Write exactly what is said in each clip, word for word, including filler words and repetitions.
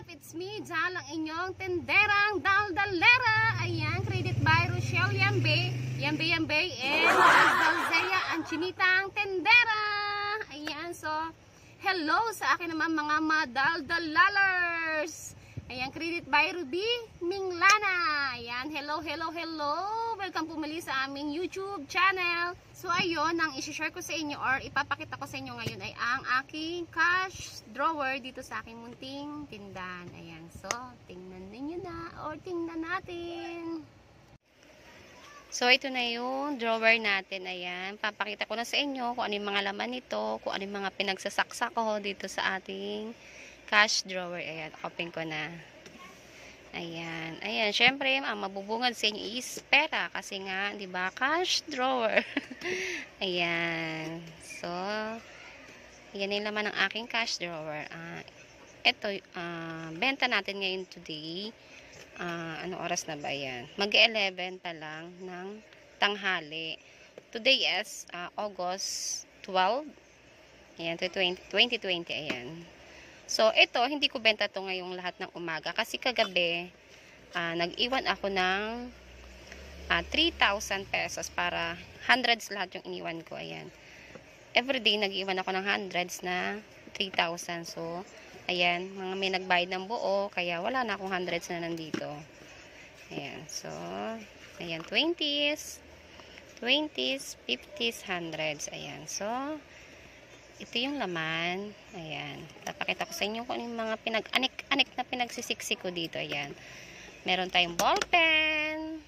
up? It's me, Jal, ang inyong tenderang daldalera. Ayan, credit by Rochelle Yambe, Yambe Yambe, and Dalzea, ang chinitang tendera. Ayan, so, hello sa akin naman mga madaldalalers. Ayan, credit by Ruby Minglana. Ayan, hello, hello, hello. Welcome po muli sa aming YouTube channel. So, ayun, ang isi-share ko sa inyo or ipapakita ko sa inyo ngayon ay ang aking cash drawer dito sa aking munting tindahan. Ayan, so, tingnan ninyo na or tingnan natin. So, ito na yung drawer natin. Ayan, papakita ko na sa inyo kung ano yung mga laman nito, kung ano yung mga pinagsasaksak ko dito sa ating cash drawer. Ayan, open ko na. Ayan. Ayan, syempre, ang mabubungad sa inyo is pera kasi nga, 'di ba, cash drawer. Ayan. So, yan yung laman ng aking cash drawer. Ah, uh, ito, uh, benta natin ngayon today. Uh, ano oras na ba 'yan? mag-eleven pa lang ng tanghali. Today is uh, August twelfth. Ayan, twenty twenty, ayan. So, ito, hindi ko benta to ngayong lahat ng umaga. Kasi kagabi, uh, nag-iwan ako ng uh, three thousand pesos para hundreds lahat yung iniwan ko. Ayan. Everyday, nag-iwan ako ng hundreds na three thousand. So, ayan, mga may nagbayad ng buo. Kaya, wala na akong hundreds na nandito. Ayan. So, ayan, twenties, twenties, fifties, hundreds. Ayan. So, ito yung laman. Ayan. Papakita ko sa inyo kung ano yung mga pinag-anik-anik na pinagsisiksik ko dito. Ayan. Meron tayong ballpen.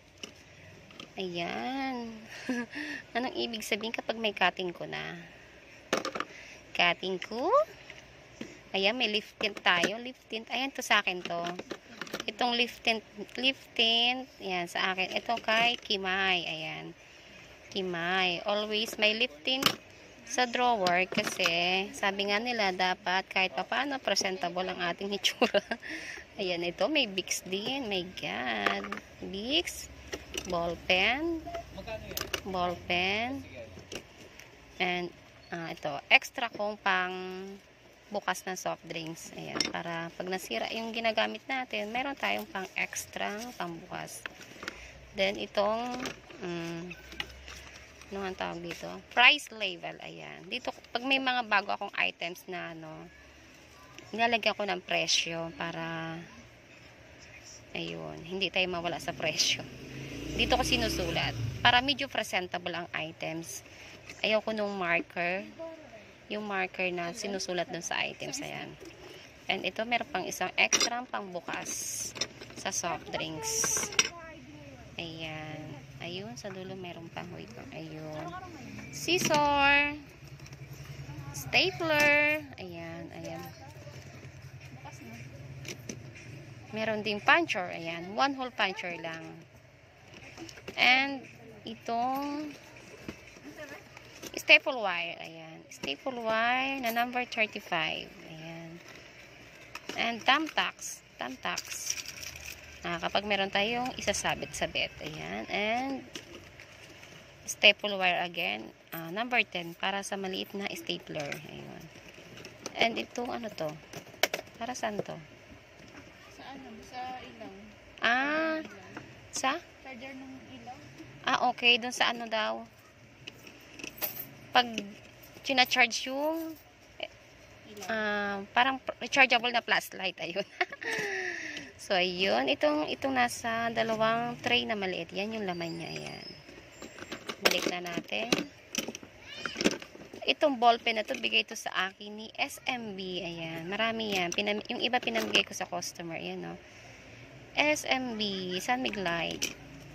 Ayan. Anong ibig sabihin kapag may cutting ko na? Cutting ko. Ayan, may lift tint tayo. Lift tint. Ayan, to sa akin to. Itong lift tint. Lift tint. Ayan, sa akin. Ito kay Kimay. Ayan. Kimay. Always may lift tint sa drawer kasi sabi nga nila dapat kahit papaano presentable ang ating itsura. Ayan, ito may Bix din. My God. Bix. Ballpen. Ballpen. And uh, ito, extra kong pang bukas ng soft drinks. Ayan, para pag nasira yung ginagamit natin, meron tayong pang extra pambukas. Then itong um, ano ang tawag dito? Price label. Ayan. Dito, pag may mga bago akong items na ano, nilalagyan ko ng presyo para ayun, hindi tayo mawala sa presyo. Dito ko sinusulat. Para medyo presentable ang items. Ayaw ko nung marker. Yung marker na sinusulat dun sa items. Ayan. And ito, meron pang isang extra pang bukas sa soft drinks. Ayan. Ayun, sa dulo meron pa. Wait lang. Ayun. Scissor. Stapler. Ayan, ayan. Meron ding puncher. Ayan. One hole puncher lang. And itong staple wire. Ayan. Staple wire na number thirty-five. Ayan. And thumbtacks. Thumbtacks. Ah, kapag meron tayong isasabit-sabit. Ayan. And staple wire again. Ah, number ten. Para sa maliit na stapler. Ayan. And ito, ano to? Para saan to? Sa ano? Sa ilaw. Ah, sa? Charger ng ilaw. Ah, okay. Doon sa ano daw? Pag china-charge yung ah, parang rechargeable na flashlight. Ayun. So, ayun. Itong, itong nasa dalawang tray na maliit. Yan yung laman niya. Ayan. Balik na natin. Itong ballpen na to, bigay ito sa akin ni S M B. Ayan. Marami yan. Pinam yung iba pinamigay ko sa customer. Ayan, no. S M B. San Miglite.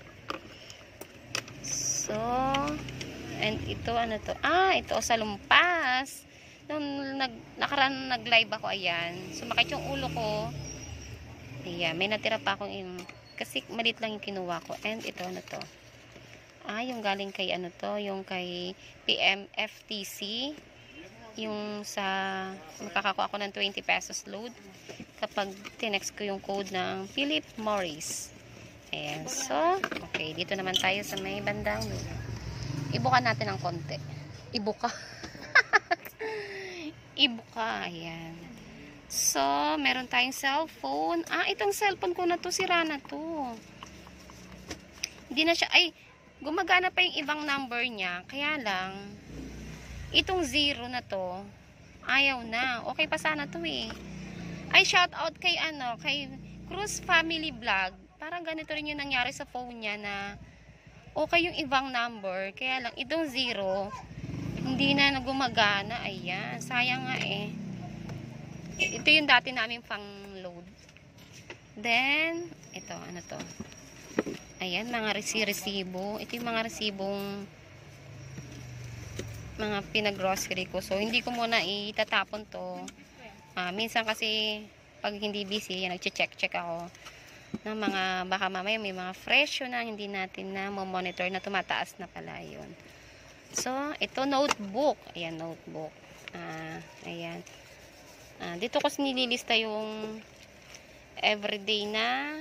So, and ito, ano to? Ah, ito sa lumpas. Nung nag, nakaraan nag-live ako, ayan. Sumakit yung ulo ko. Ayan, may natira pa akong in, kasi maliit lang yung kinuha ko. And ito, ano to? Ah, yung galing kay ano to, yung kay P M F T C. Yung sa, makakakuha ako ng twenty pesos load kapag tinext ko yung code ng Philip Morris. Ayan, so, okay, dito naman tayo sa may bandang dulo. Ibuka natin ng konti. Ibuka. Ibuka, ayan. So, meron tayong cellphone. Ah, itong cellphone ko na to, sira na to. Hindi na siya, ay, gumagana pa yung ibang number niya. Kaya lang, itong zero na to, ayaw na. Okay pa sana to eh. Ay, shout out kay ano, kay Cruz Family Vlog. Parang ganito rin yung nangyari sa phone niya na okay yung ibang number. Kaya lang, itong zero, hindi na nagumagana. Ayan, sayang nga eh. Ito yung dati namin pang load. Then, ito, ano to? Ayan, mga resi-resibo. Ito yung mga resibong mga pinag-grocery ko. So, hindi ko muna itatapon to. Ah, minsan kasi, pag hindi busy, yan, nag-check-check ako ng mga, baka mamaya may mga fresho na hindi natin na monitor na tumataas na pala yun. So, ito notebook. Ayan, notebook. Ah, ayan. Ah, dito ko nililista yung everyday na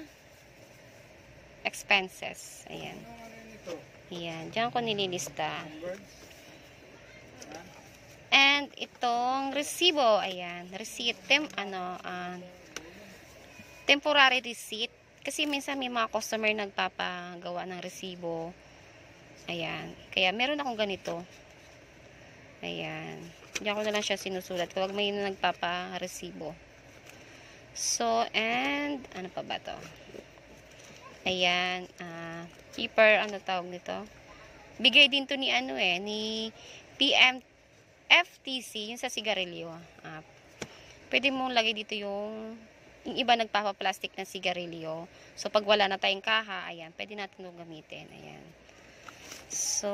expenses. Ayan. Ayan. Diyan ko nililista. And itong resibo. Ayan. Receipt. Tem, ano, uh, temporary receipt. Kasi minsan may mga customer nagpapagawa ng resibo. Ayan. Kaya meron akong ganito. Ayan. Diyan ko na lang siya sinusulat kapag may nagpapa-resibo. So, and, ano pa ba to? Ayan, uh, keeper, ano tawag nito? Bigay din to ni, ano eh, ni P M F T C, yung sa sigarilyo. Uh, pwede mong lagay dito yung, yung iba nagpapa-plastic na sigarilyo. So, pag wala na tayong kaha, ayan, pwede natin itong gamitin. Ayan. So,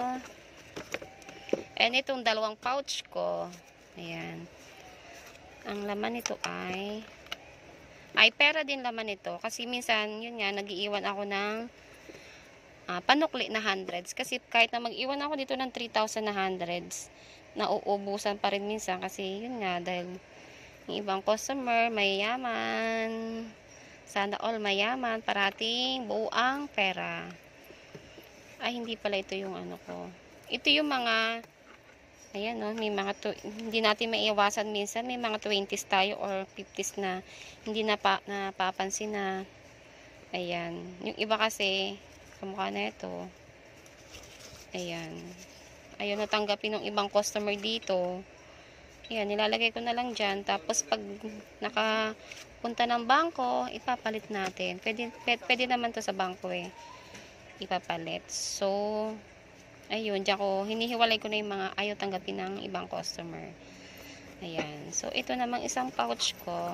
and itong dalawang pouch ko, ayan, ang laman nito ay, ay pera din laman nito. Kasi minsan, yun nga, nag-iiwan ako ng uh, panukli na hundreds. Kasi kahit na mag-iwan ako dito ng three thousand na hundreds, nauubusan pa rin minsan. Kasi yun nga, dahil yung ibang customer, mayayaman. Sana all mayaman, parating buo ang pera. Ay, hindi pala ito yung ano ko. Ito yung mga, ayan no, may mga, to, hindi natin maiiwasan minsan, may mga twenties tayo or fifties na hindi na pa, napapansin na, ayan. Yung iba kasi, kamukha na ito, ayan. Ayaw natanggapin ng ibang customer dito. Ayan, nilalagay ko na lang dyan. Tapos, pag nakapunta ng bangko, ipapalit natin. Pwede, pwede, pwede naman to sa bangko eh. Ipapalit. So, ayun, dyan ko, hinihiwalay ko na yung mga ayaw tanggapin ng ibang customer. Ayan. So, ito namang isang pouch ko.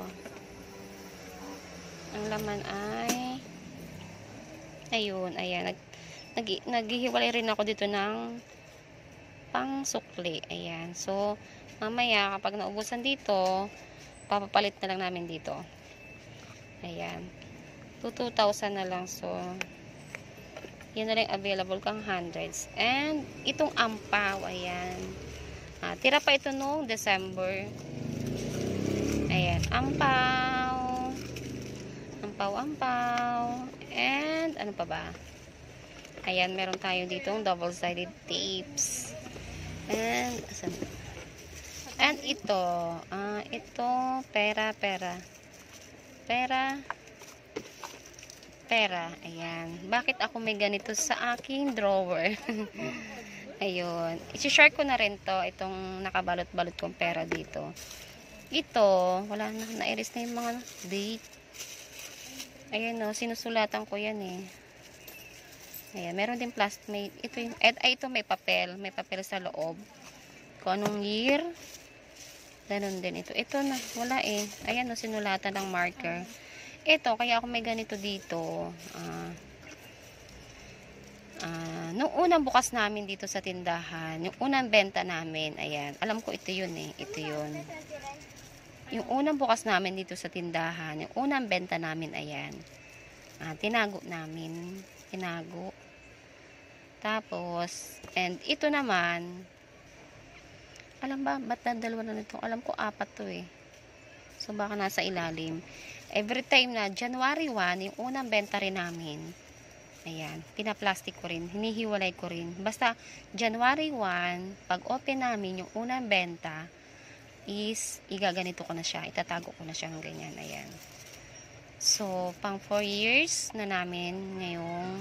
Ang laman ay, ayun, ayan. Nag, nag, naghihiwalay rin ako dito ng pang sukli. Ayan. So, mamaya, kapag naubusan dito, papapalit na lang namin dito. Ayan. two thousand na lang. So, yun na lang available kang hundreds. And, itong ampaw, ayan. Ah, tira pa ito noong December. Ayan, ampaw. Ampaw, ampaw. And, ano pa ba? Ayan, meron tayo ditong double-sided tapes. And, asan? And ito, ah, ito, pera, pera. Pera, pera. Ayan. Bakit ako may ganito sa aking drawer? Ayun. I-share ko na rin to. Itong nakabalot-balot kong pera dito. Ito, wala na. Na-erase na yung mga date. Ayan o. Sinusulatan ko yan eh. Ayan. Meron din plastic. May, ito, yung, ay, ito may papel. May papel sa loob. Kung anong year. Ganun din ito. Ito na. Wala eh. Ayan o. Sinulatan ng marker. Ito, kaya ako may ganito dito. Ah, uh, nung unang bukas namin dito sa tindahan, yung unang benta namin, ayan, alam ko ito yun eh, ito yun. Yung unang bukas namin dito sa tindahan, yung unang benta namin, ayan, ah, tinago namin, tinago. Tapos, and ito naman, alam ba, ba't na dalawa na nito? Alam ko apat to eh. So, baka nasa ilalim. Every time na January first, yung unang benta rin namin, ayan, pinaplastic ko rin, hinihiwalay ko rin. Basta, January first, pag open namin yung unang benta, is igaganito ko na siya. Itatago ko na siya ng ganyan. Ayan. So, pang four years na namin ngayong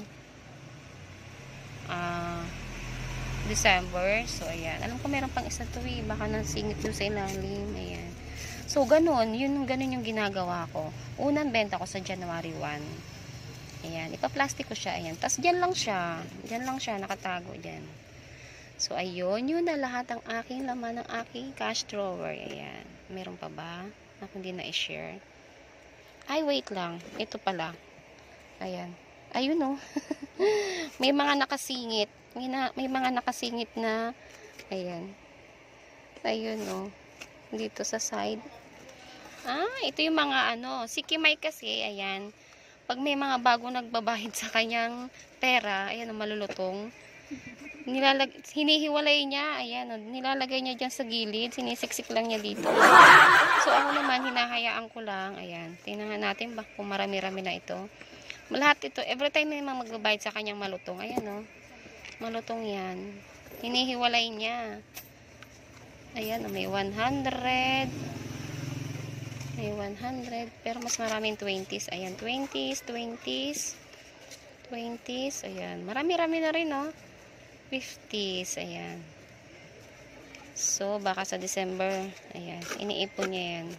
uh, December. So, ayan. Alam ko meron pang isa to eh. Baka nasingit yung sa ilalim. Ayan. So, ganun. Yun, ganun yung ginagawa ko. Unang benta ko sa January first. Ayan. Ipa-plastic ko siya. Ayan. Tapos, dyan lang siya. Dyan lang siya. Nakatago dyan. So, ayun. Yun na lahat ang aking laman ng aking cash drawer. Ayan. Meron pa ba? Ako hindi na i-share. Ay, wait lang. Ito pala. Ayan. Ayun, oh. May mga nakasingit. May, na, may mga nakasingit na, ayan. Ayun, oh. Dito sa side. Ah, ito yung mga, ano, si Kimay kasi, ayan. Pag may mga bago nagbabahid sa kanyang pera, ayan, oh, malulutong. Nilalag, hinihiwalay niya, ayan, oh, nilalagay niya dyan sa gilid, sinisiksik lang niya dito. So, ako naman, hinahayaan ko lang, ayan. Tingnan natin ba kung marami-rami na ito. Lahat ito, every time may mga magbabayad sa kanyang malutong, ayan, oh. Malutong yan. Hinihiwalay niya. Ayan, oh, may one hundred. May one hundred. Pero mas maraming twenties. Ayan, twenties, twenties. twenties, ayan. Marami-rami na rin, oh. fifties, ayan. So, baka sa December, ayan, iniipon niya yan.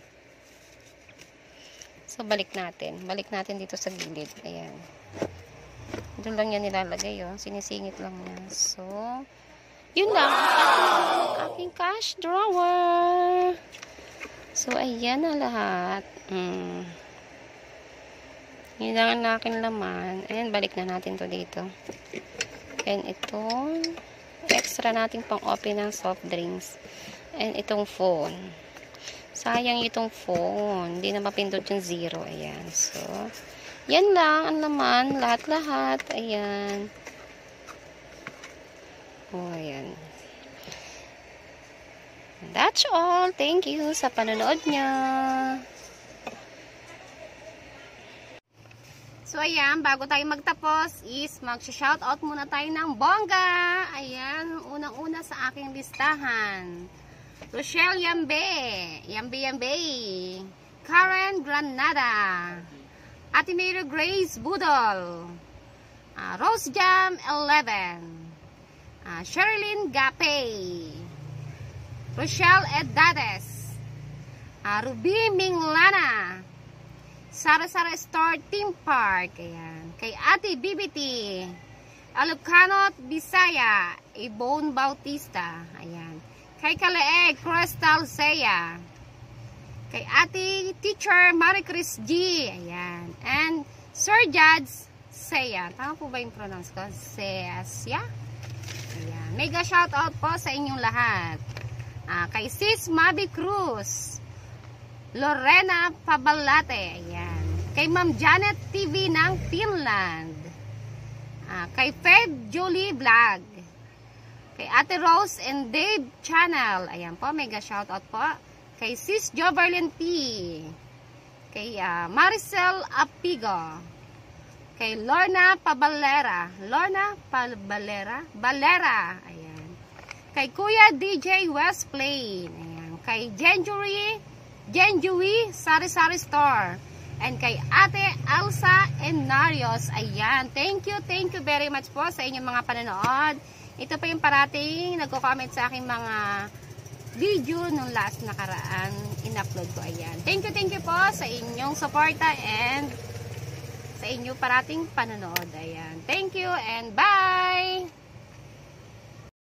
So, balik natin. Balik natin dito sa gilid. Ayan. Doon lang yan nilalagay, oh. Sinisingit lang niya. So, yun lang. Ang aking cash drawer. So, ayan na lahat. Hmm. Yun lang ang aking laman. Ayan, balik na natin to dito. And ito, extra natin pang open ng soft drinks. And itong phone. Sayang itong phone. Hindi na mapindot yung zero. Ayan. So, yan lang ang laman. Lahat-lahat. Ayan. Oh, ayan. That's all. Thank you sa panonood niya. So, ayan, bago tayo magtapos is mag-shoutout muna tayo ng bongga. Ayan, unang-una sa aking listahan. Rochelle Yambe. Yambe Yambe. Karen Granada. Atenero Grace Budol. Uh, Rose Jam eleven. Uh, Sherilyn Gapay. Rochelle Edades. Uh, Ruby Minglana. Sara-Sara Store Team Park. Ayan. Kay Ate B B T. Alucanot Bisaya. Ibon Bautista. Ayan. Kay Kaleeg Crystal Seya. Kay Ate Teacher Marie Chris G. Ayan. And Sir Judge Seya. Tama po ba yung pronounce ko? Seya? Ayan. Mega shoutout po sa inyong lahat. Ah, kay Sis Mabi Cruz. Lorena Pabalate. Ayan. Kay Ma'am Janet T V ng Finland. Ah, kay Fed Julie Vlog. Kay Ate Rose and Dave Channel. Ayan po, mega shoutout po. Kay Sis Joverlyn P. Kay uh, Maricel Apigo. Kay Lorna Pabalera. Lorna Pabalera? Balera. Ayan. Kay Kuya D J West Plain. Ayan. Kay Genjury Genjui Sari-Sari Store. And kay Ate Elsa Enarios. Ayan. Thank you, thank you very much po sa inyong mga panonood. Ito pa yung parating nagko-comment sa aking mga video nung last nakaraan in-upload ko. Ayan. Thank you, thank you po sa inyong suporta and sa inyong parating panonood. Ayan. Thank you and bye!